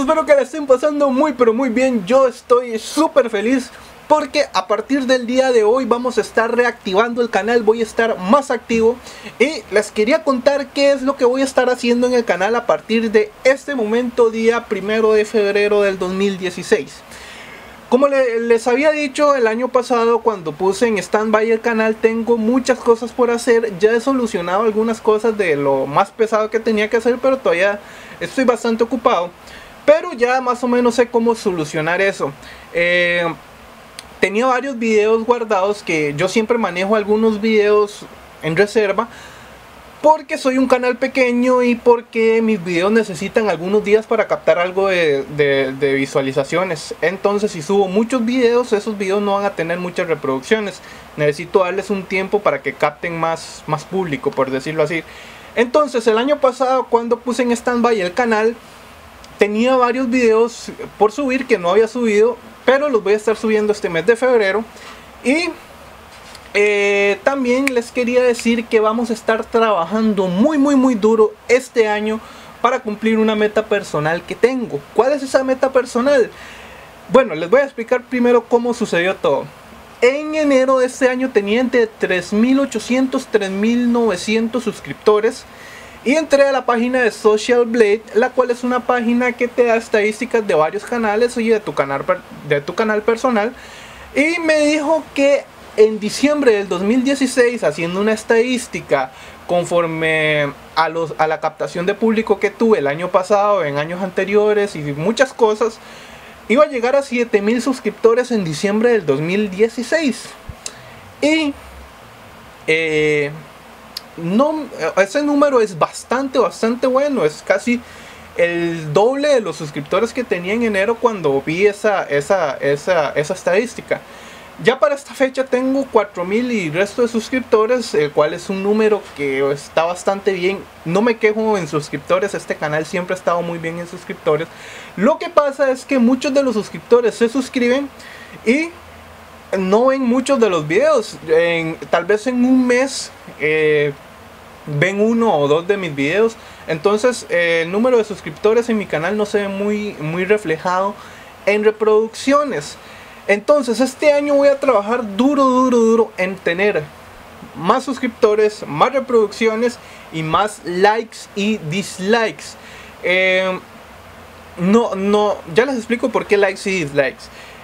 espero que la estén pasando muy pero muy bien. Yo estoy súper feliz porque a partir del día de hoy vamos a estar reactivando el canal, voy a estar más activo y les quería contar qué es lo que voy a estar haciendo en el canal a partir de este momento, día 1 de febrero del 2016. Como les había dicho el año pasado cuando puse en stand-by el canal, tengo muchas cosas por hacer. Ya he solucionado algunas cosas de lo más pesado que tenía que hacer, pero todavía estoy bastante ocupado. Pero ya más o menos sé cómo solucionar eso. Tenía varios videos guardados que yo siempre manejo algunos videos en reserva. Porque soy un canal pequeño y porque mis videos necesitan algunos días para captar algo de visualizaciones. Entonces si subo muchos videos, esos videos no van a tener muchas reproducciones. Necesito darles un tiempo para que capten más público, por decirlo así. Entonces el año pasado, cuando puse en stand-by el canal, tenía varios videos por subir que no había subido, pero los voy a estar subiendo este mes de febrero. Y también les quería decir que vamos a estar trabajando muy duro este año para cumplir una meta personal que tengo. ¿Cuál es esa meta personal? Bueno, les voy a explicar primero cómo sucedió todo. En enero de este año tenía entre 3.800 3.900 suscriptores y entré a la página de Social Blade, la cual es una página que te da estadísticas de varios canales y de tu canal personal, y me dijo que en diciembre del 2016, haciendo una estadística conforme a la captación de público que tuve el año pasado, en años anteriores y muchas cosas, iba a llegar a 7.000 suscriptores en diciembre del 2016. Y ese número es bastante bueno, es casi el doble de los suscriptores que tenía en enero cuando vi esa estadística. Ya para esta fecha tengo 4.000 y resto de suscriptores, el cual es un número que está bastante bien. No me quejo en suscriptores, este canal siempre ha estado muy bien en suscriptores. Lo que pasa es que muchos de los suscriptores se suscriben y no ven muchos de los videos. Tal vez en un mes ven uno o dos de mis videos. Entonces el número de suscriptores en mi canal no se ve muy reflejado en reproducciones. Entonces este año voy a trabajar duro en tener más suscriptores, más reproducciones y más likes y dislikes. Ya les explico por qué likes y dislikes.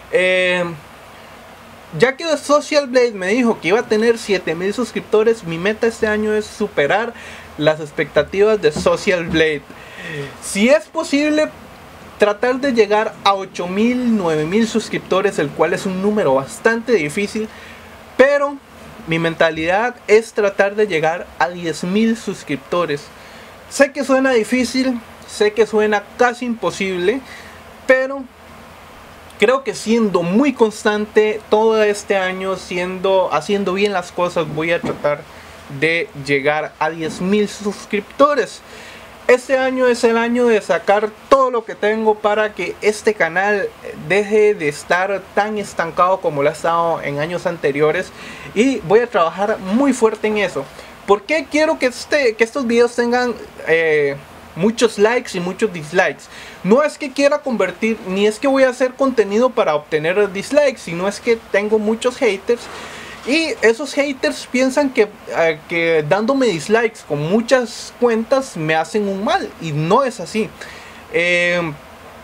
Ya que Social Blade me dijo que iba a tener 7.000 suscriptores, mi meta este año es superar las expectativas de Social Blade. Si es posible, tratar de llegar a 8.000, 9.000 suscriptores, el cual es un número bastante difícil, pero mi mentalidad es tratar de llegar a 10.000 suscriptores. Sé que suena difícil, sé que suena casi imposible, pero creo que siendo muy constante todo este año, haciendo bien las cosas, voy a tratar de llegar a 10.000 suscriptores. Este año es el año de sacar todo lo que tengo para que este canal deje de estar tan estancado como lo ha estado en años anteriores, y voy a trabajar muy fuerte en eso. ¿Por qué quiero que estos videos tengan muchos likes y muchos dislikes? No es que quiera convertir, ni es que voy a hacer contenido para obtener dislikes, sino es que tengo muchos haters. Y esos haters piensan que dándome dislikes con muchas cuentas me hacen un mal, y no es así. De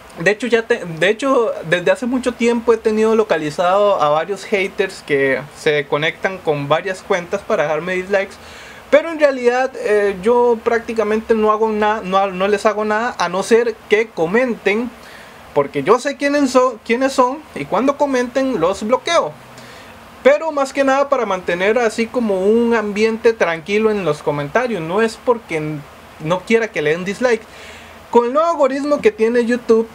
hecho, desde hace mucho tiempo he tenido localizado a varios haters que se conectan con varias cuentas para dejarme dislikes. Pero en realidad yo prácticamente no hago nada, no les hago nada, a no ser que comenten, porque yo sé quiénes son y cuando comenten los bloqueo. Pero más que nada para mantener así como un ambiente tranquilo en los comentarios. No es porque no quiera que le den dislike. Con el nuevo algoritmo que tiene YouTube,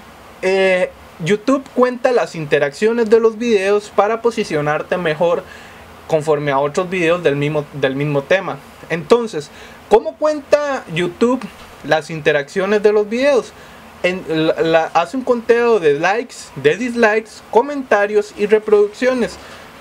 YouTube cuenta las interacciones de los videos para posicionarte mejor conforme a otros videos del mismo tema. Entonces, ¿cómo cuenta YouTube las interacciones de los videos? Hace un conteo de likes, de dislikes, comentarios y reproducciones.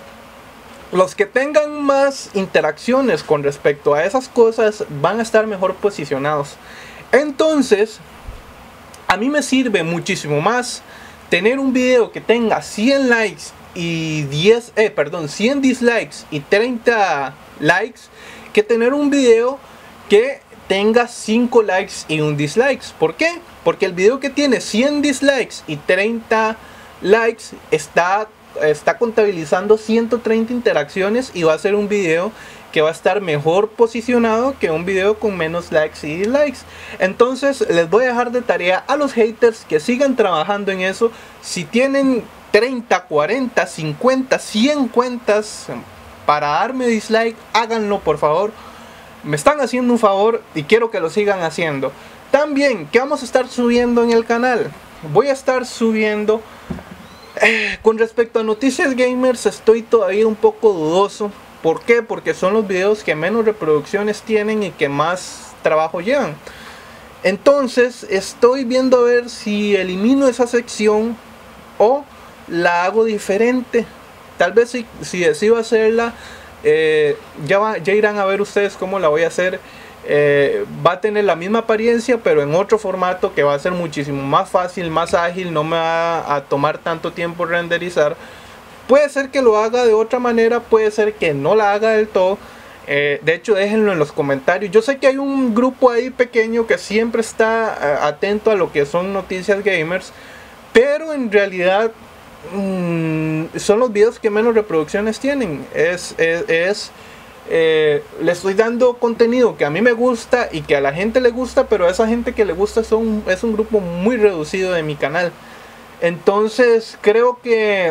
Los que tengan más interacciones con respecto a esas cosas van a estar mejor posicionados. Entonces, A mí me sirve muchísimo más tener un video que tenga 100 likes y 100 dislikes y 30 likes, que tener un video que tenga 5 likes y un dislike. ¿Por qué? Porque el video que tiene 100 dislikes y 30 likes está contabilizando 130 interacciones y va a ser un video que va a estar mejor posicionado que un video con menos likes y dislikes. Entonces les voy a dejar de tarea a los haters que sigan trabajando en eso. Si tienen 30, 40, 50, 100 cuentas para darme dislike, háganlo por favor. Me están haciendo un favor y quiero que lo sigan haciendo. También, ¿qué vamos a estar subiendo en el canal? Voy a estar subiendo con respecto a noticias gamers. Estoy todavía un poco dudoso. ¿Por qué? Porque son los videos que menos reproducciones tienen y que más trabajo llevan. Entonces estoy viendo a ver si elimino esa sección o la hago diferente. Tal vez si decido hacerla, ya irán a ver ustedes cómo la voy a hacer. Va a tener la misma apariencia pero en otro formato que va a ser muchísimo más fácil, más ágil. No me va a tomar tanto tiempo renderizar. Puede ser que lo haga de otra manera, puede ser que no la haga del todo. De hecho, déjenlo en los comentarios. Yo sé que hay un grupo ahí pequeño que siempre está atento a lo que son noticias gamers, pero en realidad son los videos que menos reproducciones tienen. Le estoy dando contenido que a mí me gusta y que a la gente le gusta, pero a esa gente que le gusta es un grupo muy reducido de mi canal. Entonces creo que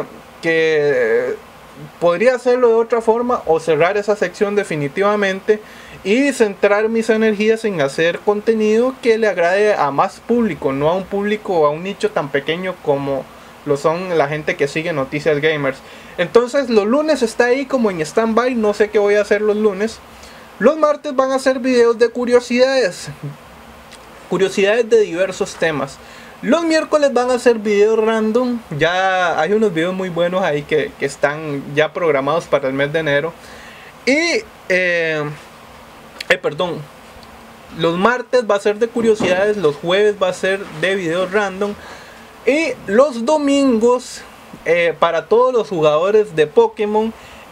podría hacerlo de otra forma o cerrar esa sección definitivamente y centrar mis energías en hacer contenido que le agrade a más público, no a un público, a un nicho tan pequeño como lo son la gente que sigue noticias gamers. Entonces los lunes está ahí como en stand-by, no sé qué voy a hacer los lunes. Los martes van a ser videos de curiosidades de diversos temas. Los miércoles van a ser videos random. Ya hay unos videos muy buenos ahí que están ya programados para el mes de enero. Y los martes va a ser de curiosidades, los jueves va a ser de videos random y los domingos para todos los jugadores de Pokémon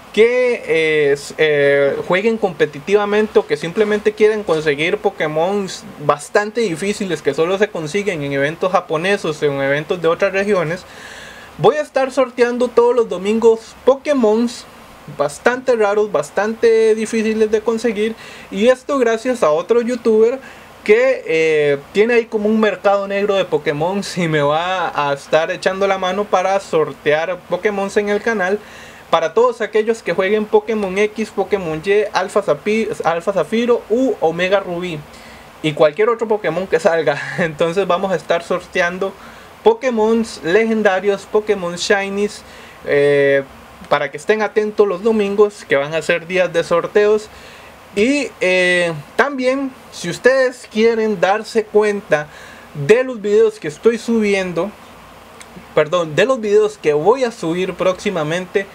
que jueguen competitivamente o que simplemente quieren conseguir Pokémon bastante difíciles que solo se consiguen en eventos japoneses o en eventos de otras regiones. Voy a estar sorteando todos los domingos Pokémon bastante raros, bastante difíciles de conseguir, y esto gracias a otro youtuber que tiene ahí como un mercado negro de Pokémon y me va a estar echando la mano para sortear Pokémon en el canal. Para todos aquellos que jueguen Pokémon X, Pokémon Y, Alpha Zafiro u Omega Rubí y cualquier otro Pokémon que salga. Entonces vamos a estar sorteando Pokémon legendarios, Pokémon Shinies, para que estén atentos los domingos, que van a ser días de sorteos. Y también, si ustedes quieren darse cuenta de los videos que estoy subiendo, de los videos que voy a subir próximamente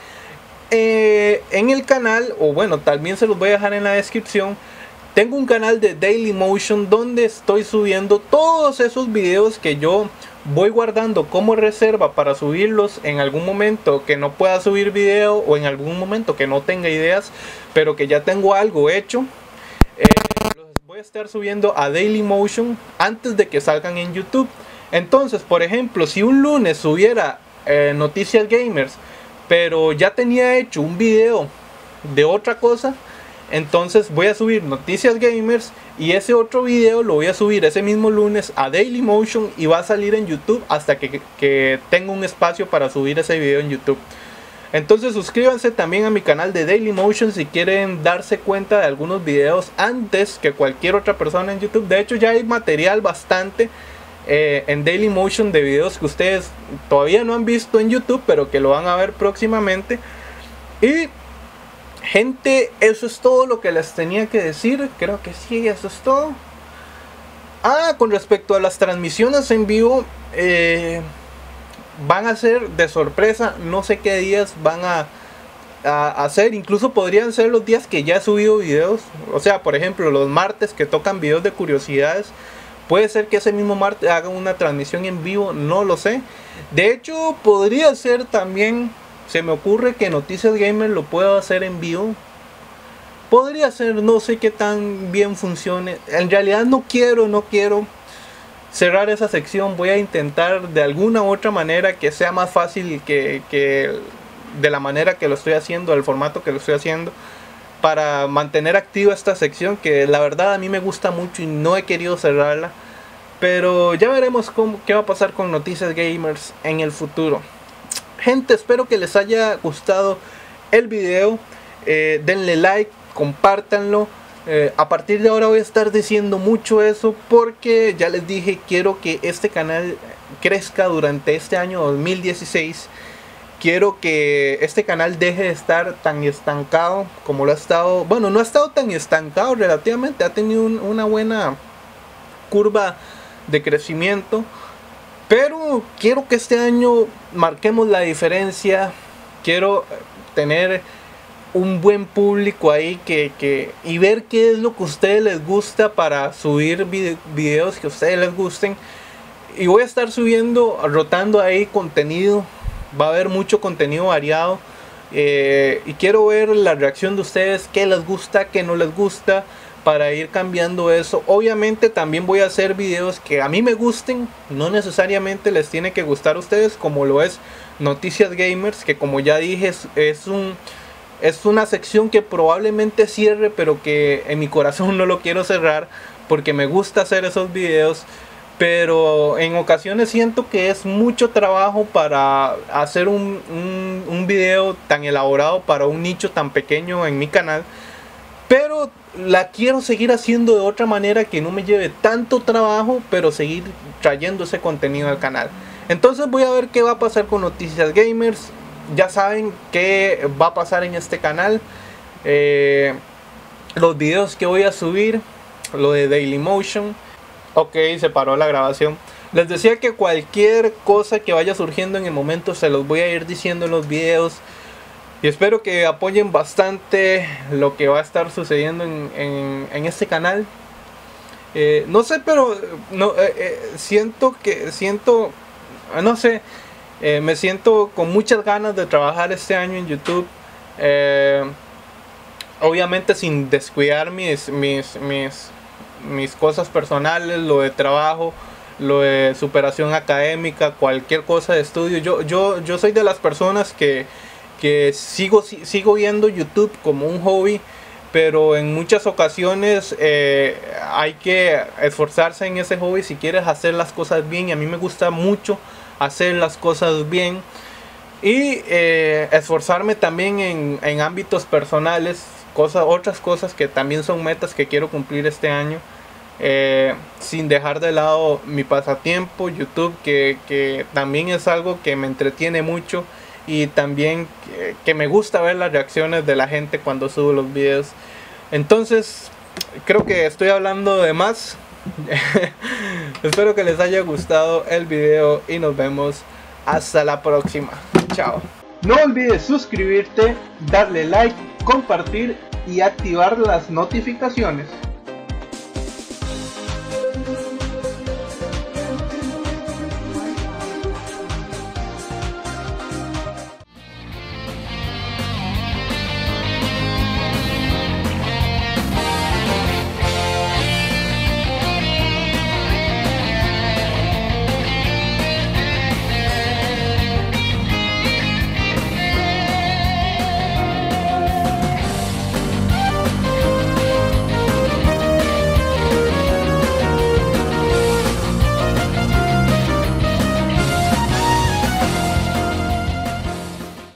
en el canal, o bueno, también se los voy a dejar en la descripción. Tengo un canal de Dailymotion donde estoy subiendo todos esos videos que yo voy guardando como reserva para subirlos en algún momento que no pueda subir video, o en algún momento que no tenga ideas pero que ya tengo algo hecho. Los voy a estar subiendo a Dailymotion antes de que salgan en YouTube. Entonces, por ejemplo, si un lunes subiera noticias gamers pero ya tenía hecho un video de otra cosa, entonces voy a subir noticias gamers y ese otro video lo voy a subir ese mismo lunes a Dailymotion y va a salir en YouTube hasta que tenga un espacio para subir ese video en YouTube. Entonces suscríbanse también a mi canal de Dailymotion si quieren darse cuenta de algunos videos antes que cualquier otra persona en YouTube. De hecho ya hay material bastante en Dailymotion de videos que ustedes todavía no han visto en YouTube, pero que lo van a ver próximamente. Y gente, eso es todo lo que les tenía que decir. Creo que sí, eso es todo. Con respecto a las transmisiones en vivo, van a ser de sorpresa. No sé qué días van a hacer. Incluso podrían ser los días que ya he subido videos. O sea, por ejemplo, los martes que tocan videos de curiosidades, Puede ser que ese mismo martes haga una transmisión en vivo, no lo sé. De hecho, podría ser también, se me ocurre que Noticias Gamer lo pueda hacer en vivo. Podría ser, no sé qué tan bien funcione. En realidad no quiero cerrar esa sección. Voy a intentar de alguna u otra manera que sea más fácil que de la manera que lo estoy haciendo, el formato que lo estoy haciendo, para mantener activa esta sección que la verdad a mí me gusta mucho y no he querido cerrarla. Pero ya veremos qué va a pasar con Noticias Gamers en el futuro. Gente, espero que les haya gustado el video. Denle like, compártanlo. A partir de ahora voy a estar diciendo mucho eso porque ya les dije, quiero que este canal crezca durante este año 2016. Quiero que este canal deje de estar tan estancado como lo ha estado. Bueno, no ha estado tan estancado relativamente, ha tenido una buena curva de crecimiento, pero quiero que este año marquemos la diferencia. Quiero tener un buen público ahí y ver qué es lo que a ustedes les gusta para subir videos que a ustedes les gusten. Y voy a estar subiendo, rotando ahí contenido. Va a haber mucho contenido variado, y quiero ver la reacción de ustedes, qué les gusta, qué no les gusta, para ir cambiando eso. Obviamente también voy a hacer videos que a mí me gusten, no necesariamente les tiene que gustar a ustedes, como lo es Noticias Gamers, que como ya dije es una sección que probablemente cierre, pero que en mi corazón no lo quiero cerrar porque me gusta hacer esos videos. Pero en ocasiones siento que es mucho trabajo para hacer un video tan elaborado para un nicho tan pequeño en mi canal. Pero la quiero seguir haciendo de otra manera que no me lleve tanto trabajo, pero seguir trayendo ese contenido al canal. Entonces voy a ver qué va a pasar con Noticias Gamers. Ya saben qué va a pasar en este canal. Los videos que voy a subir, lo de Dailymotion. Ok, se paró la grabación. Les decía que cualquier cosa que vaya surgiendo en el momento se los voy a ir diciendo en los videos. Y espero que apoyen bastante lo que va a estar sucediendo en este canal. No sé, pero no, no sé, me siento con muchas ganas de trabajar este año en YouTube. Obviamente sin descuidar mis cosas personales, lo de trabajo, lo de superación académica, cualquier cosa de estudio. Yo soy de las personas que sigo viendo YouTube como un hobby, pero en muchas ocasiones hay que esforzarse en ese hobby si quieres hacer las cosas bien, y a mí me gusta mucho hacer las cosas bien y esforzarme también en ámbitos personales, otras cosas que también son metas que quiero cumplir este año, sin dejar de lado mi pasatiempo YouTube, que también es algo que me entretiene mucho, y también que me gusta ver las reacciones de la gente cuando subo los videos. Entonces creo que estoy hablando de más. Espero que les haya gustado el video y nos vemos hasta la próxima. Chao. No olvides suscribirte, darle like, compartir y activar las notificaciones.